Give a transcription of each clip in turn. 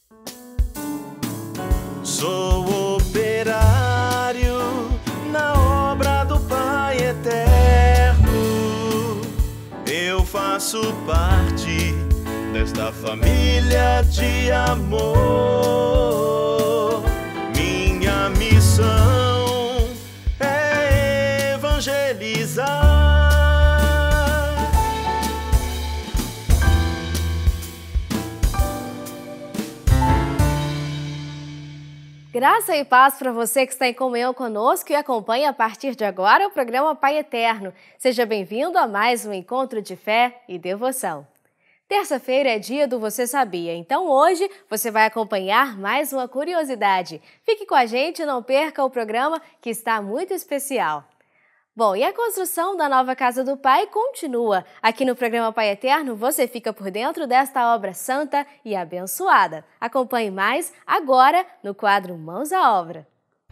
Sou operário na obra do Pai Eterno. Eu faço parte desta família de amor. Minha missão é evangelizar. Graça e paz para você que está em comunhão conosco e acompanha a partir de agora o programa Pai Eterno. Seja bem-vindo a mais um encontro de fé e devoção. Terça-feira é dia do Você Sabia, então hoje você vai acompanhar mais uma curiosidade. Fique com a gente e não perca o programa que está muito especial. Bom, e a construção da nova Casa do Pai continua. Aqui no programa Pai Eterno você fica por dentro desta obra santa e abençoada. Acompanhe mais agora no quadro Mãos à Obra.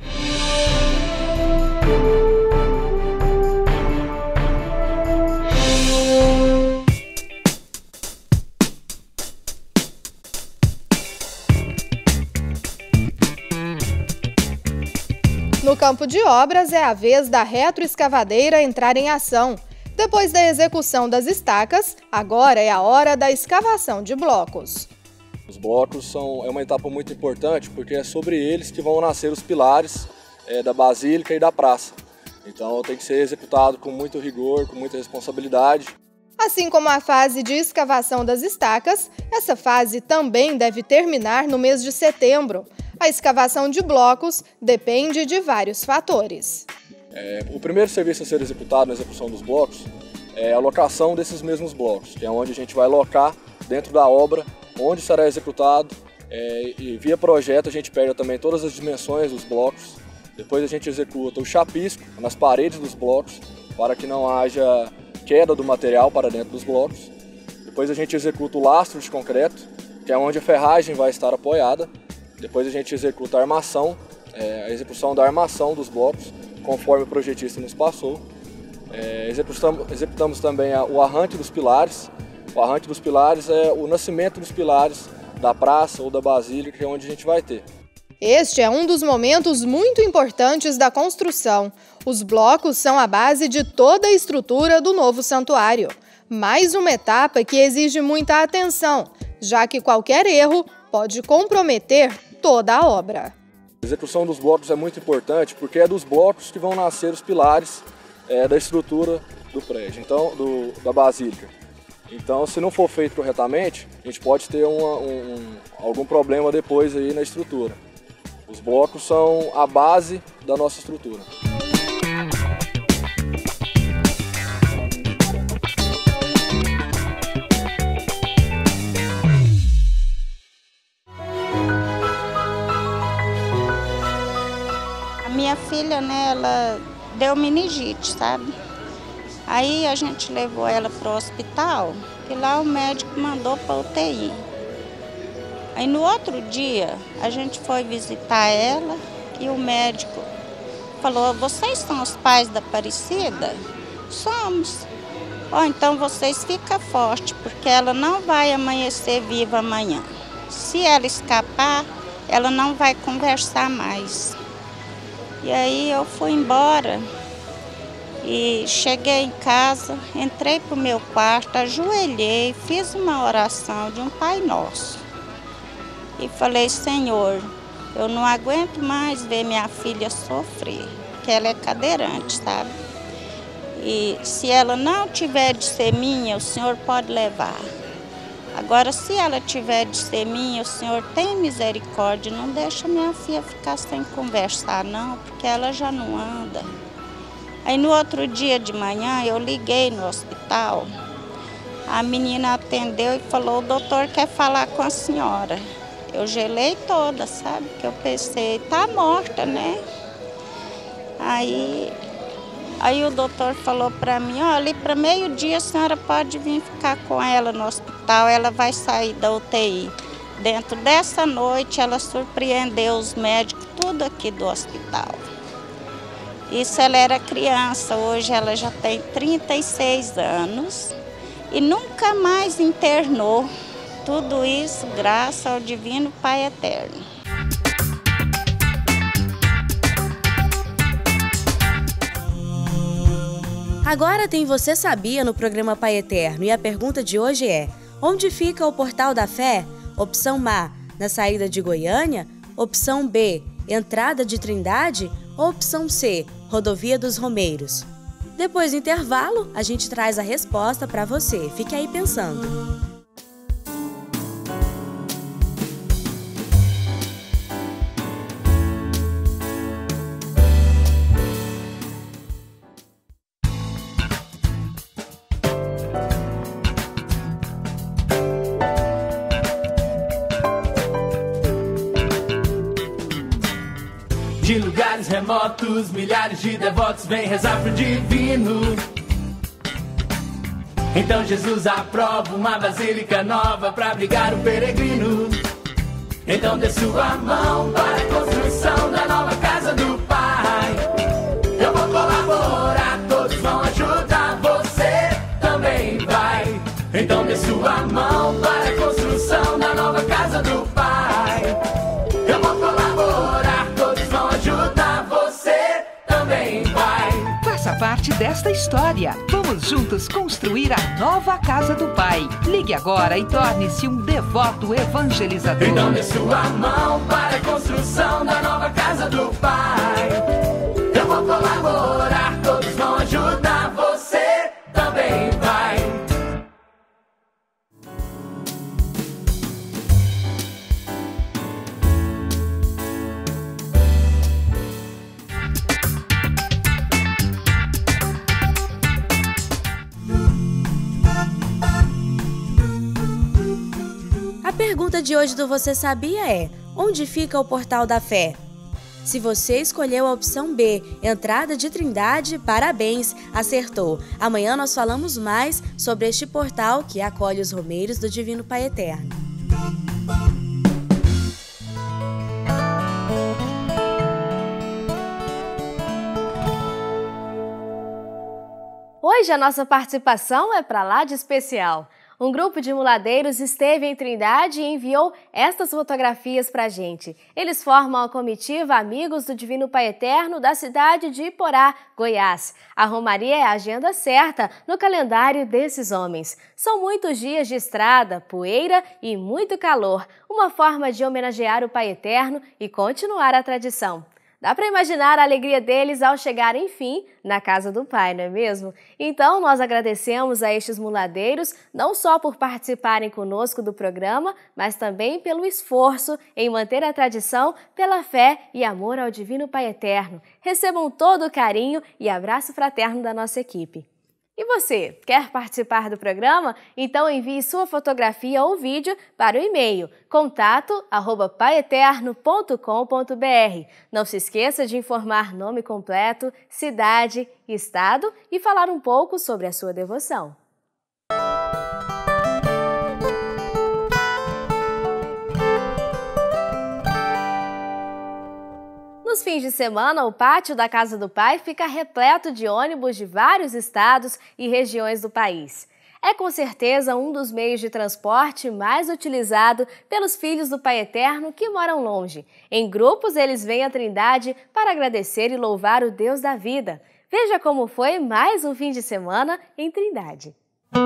No campo de obras é a vez da retroescavadeira entrar em ação. Depois da execução das estacas, agora é a hora da escavação de blocos. Os blocos é uma etapa muito importante porque é sobre eles que vão nascer os pilares da Basílica e da Praça. Então tem que ser executado com muito rigor, com muita responsabilidade. Assim como a fase de escavação das estacas, essa fase também deve terminar no mês de setembro. A escavação de blocos depende de vários fatores. O primeiro serviço a ser executado na execução dos blocos é a locação desses mesmos blocos, que é onde a gente vai locar dentro da obra, onde será executado, e via projeto a gente pega também todas as dimensões dos blocos. Depois a gente executa o chapisco nas paredes dos blocos, para que não haja queda do material para dentro dos blocos. Depois a gente executa o lastro de concreto, que é onde a ferragem vai estar apoiada. Depois a gente executa a armação, a execução da armação dos blocos, conforme o projetista nos passou. Executamos também o arranque dos pilares. O arranque dos pilares é o nascimento dos pilares da praça ou da basílica, que é onde a gente vai ter. Este é um dos momentos muito importantes da construção. Os blocos são a base de toda a estrutura do novo santuário. Mais uma etapa que exige muita atenção, já que qualquer erro pode comprometer toda a obra. A execução dos blocos é muito importante porque é dos blocos que vão nascer os pilares da estrutura do prédio, então, da basílica. Então, se não for feito corretamente, a gente pode ter algum problema depois aí na estrutura. Os blocos são a base da nossa estrutura. Minha filha, né, ela deu meningite, sabe? Aí a gente levou ela para o hospital e lá o médico mandou para UTI. Aí no outro dia a gente foi visitar ela e o médico falou: vocês são os pais da Aparecida? Somos. Então vocês ficam fortes, porque ela não vai amanhecer viva amanhã. Se ela escapar, ela não vai conversar mais. E aí eu fui embora e cheguei em casa, entrei para o meu quarto, ajoelhei, fiz uma oração de um Pai Nosso. E falei: Senhor, eu não aguento mais ver minha filha sofrer, que ela é cadeirante, sabe? E se ela não tiver de ser minha, o Senhor pode levar. Agora, se ela tiver de ser minha, o Senhor tem misericórdia, não deixa minha filha ficar sem conversar, não, porque ela já não anda. Aí no outro dia de manhã eu liguei no hospital, a menina atendeu e falou: o doutor quer falar com a senhora. Eu gelei toda, sabe? Que eu pensei, tá morta, né? Aí o doutor falou para mim: olha, ali para meio-dia a senhora pode vir ficar com ela no hospital, ela vai sair da UTI. Dentro dessa noite ela surpreendeu os médicos tudo aqui do hospital. Isso ela era criança, hoje ela já tem 36 anos e nunca mais internou. Tudo isso graças ao Divino Pai Eterno. Agora tem Você Sabia no programa Pai Eterno e a pergunta de hoje é: onde fica o Portal da Fé? Opção A, na saída de Goiânia. Opção B, entrada de Trindade. Ou opção C, rodovia dos Romeiros. Depois do intervalo, a gente traz a resposta para você. Fique aí pensando. De lugares remotos, milhares de devotos vêm rezar pro divino. Então Jesus aprova uma basílica nova pra abrigar o peregrino. Então dê sua mão para a construção da nova casa do Pai. Eu vou colaborar, todos vão ajudar, você também vai. Então dê sua mão para a construção da nova casa do Pai. Eu vou colaborar, todos vão ajudar, você também vai. Faça parte desta história. Vamos juntos construir a nova casa do Pai. Ligue agora e torne-se um devoto evangelizador. Então dê sua mão para a construção da nova casa do Pai. Eu vou colaborar, todos vão ajudar, você também vai. A pergunta de hoje do Você Sabia é: onde fica o Portal da Fé? Se você escolheu a opção B, entrada de Trindade, parabéns, acertou. Amanhã nós falamos mais sobre este portal que acolhe os romeiros do Divino Pai Eterno. Hoje a nossa participação é para lá de especial. Um grupo de muladeiros esteve em Trindade e enviou estas fotografias para a gente. Eles formam a comitiva Amigos do Divino Pai Eterno da cidade de Iporá, Goiás. A romaria é a agenda certa no calendário desses homens. São muitos dias de estrada, poeira e muito calor. Uma forma de homenagear o Pai Eterno e continuar a tradição. Dá para imaginar a alegria deles ao chegar, enfim, na casa do Pai, não é mesmo? Então, nós agradecemos a estes muladeiros, não só por participarem conosco do programa, mas também pelo esforço em manter a tradição pela fé e amor ao Divino Pai Eterno. Recebam todo o carinho e abraço fraterno da nossa equipe. E você, quer participar do programa? Então envie sua fotografia ou vídeo para o e-mail contato@paieterno.com.br. Não se esqueça de informar nome completo, cidade, estado e falar um pouco sobre a sua devoção. Nos fins de semana, o pátio da Casa do Pai fica repleto de ônibus de vários estados e regiões do país. É com certeza um dos meios de transporte mais utilizado pelos filhos do Pai Eterno que moram longe. Em grupos, eles vêm à Trindade para agradecer e louvar o Deus da vida. Veja como foi mais um fim de semana em Trindade.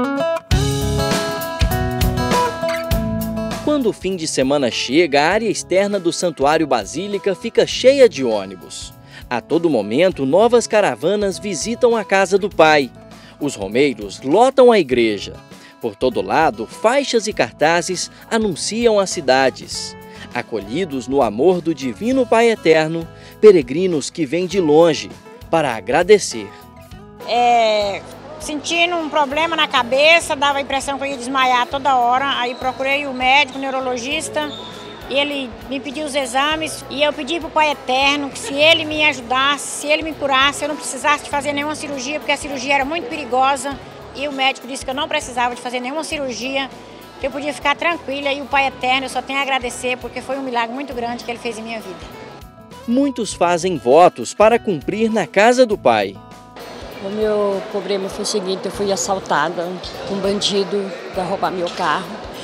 Quando o fim de semana chega, a área externa do Santuário Basílica fica cheia de ônibus. A todo momento, novas caravanas visitam a Casa do Pai. Os romeiros lotam a igreja. Por todo lado, faixas e cartazes anunciam as cidades. Acolhidos no amor do Divino Pai Eterno, peregrinos que vêm de longe para agradecer. Sentindo um problema na cabeça, dava a impressão que eu ia desmaiar toda hora. Aí procurei o médico, o neurologista, e ele me pediu os exames. E eu pedi para o Pai Eterno que se ele me ajudasse, se ele me curasse, eu não precisasse de fazer nenhuma cirurgia, porque a cirurgia era muito perigosa. E o médico disse que eu não precisava de fazer nenhuma cirurgia, que eu podia ficar tranquila. E o Pai Eterno eu só tenho a agradecer, porque foi um milagre muito grande que ele fez em minha vida. Muitos fazem votos para cumprir na Casa do Pai. O meu problema foi o seguinte: eu fui assaltada, um bandido vai roubar meu carro.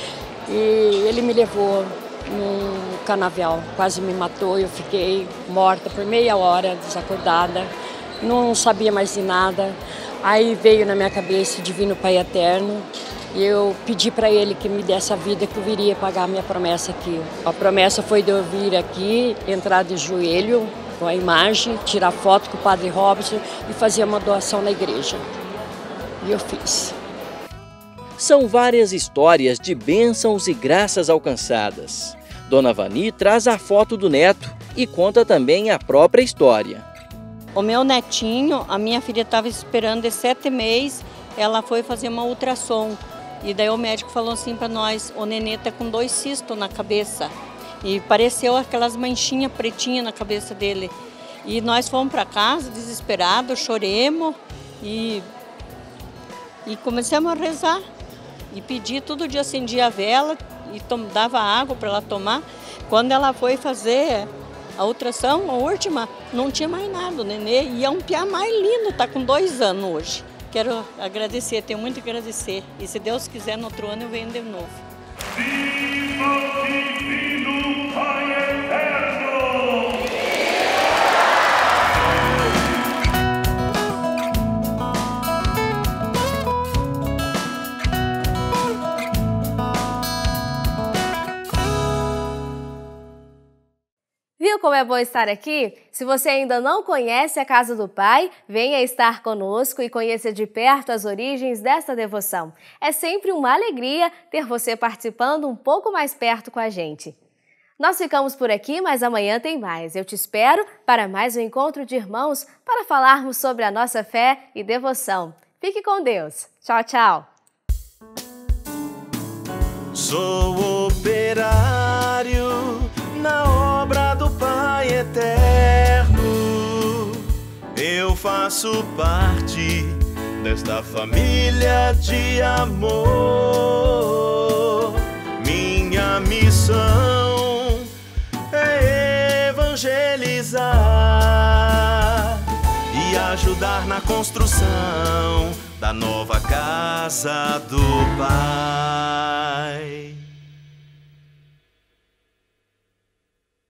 e ele me levou num canavial, quase me matou. Eu fiquei morta por meia hora, desacordada, não sabia mais de nada. Aí veio na minha cabeça o Divino Pai Eterno e eu pedi para ele que me desse a vida, que eu viria pagar a minha promessa aqui. A promessa foi de eu vir aqui, entrar de joelho com a imagem, tirar foto com o Padre Robson e fazer uma doação na igreja. E eu fiz. São várias histórias de bênçãos e graças alcançadas. Dona Vani traz a foto do neto e conta também a própria história. O meu netinho, a minha filha estava esperando de 7 meses, ela foi fazer uma ultrassom. E daí o médico falou assim para nós, o nenê tá com 2 cistos na cabeça. E pareceu aquelas manchinhas pretinhas na cabeça dele. E nós fomos para casa, desesperados, choremos e começamos a rezar. E pedi, todo dia acendia a vela e dava água para ela tomar. Quando ela foi fazer a ultrassom, a última, não tinha mais nada. O nenê ia um piá mais lindo, está com 2 anos hoje. Quero agradecer, tenho muito a agradecer. E se Deus quiser, no outro ano eu venho de novo. Viva o Divino Pai Eterno! Viu como é bom estar aqui? Se você ainda não conhece a Casa do Pai, venha estar conosco e conheça de perto as origens desta devoção. É sempre uma alegria ter você participando um pouco mais perto com a gente. Nós ficamos por aqui, mas amanhã tem mais. Eu te espero para mais um encontro de irmãos para falarmos sobre a nossa fé e devoção. Fique com Deus. Tchau, tchau. Sou operário na obra do Pai Eterno. Eu faço parte desta família de amor. Minha missão é evangelizar e ajudar na construção da nova casa do Pai.